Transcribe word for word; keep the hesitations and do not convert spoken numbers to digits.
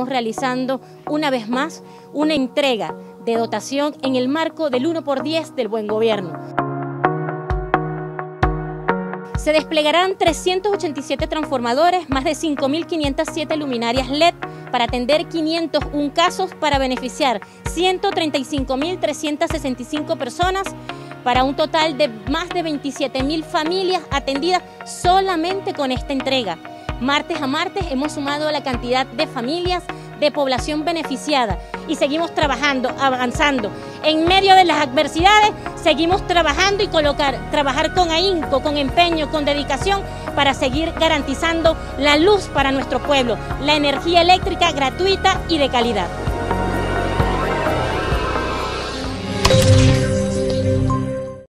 estamos realizando una vez más una entrega de dotación en el marco del uno por diez del buen gobierno. Se desplegarán trescientos ochenta y siete transformadores, más de cinco mil quinientas siete luminarias L E D para atender quinientos uno casos para beneficiar ciento treinta y cinco mil trescientas sesenta y cinco personas, para un total de más de veintisiete mil familias atendidas solamente con esta entrega. Martes a martes hemos sumado la cantidad de familias, de población beneficiada y seguimos trabajando, avanzando. En medio de las adversidades seguimos trabajando y colocar, trabajar con ahínco, con empeño, con dedicación para seguir garantizando la luz para nuestro pueblo, la energía eléctrica gratuita y de calidad.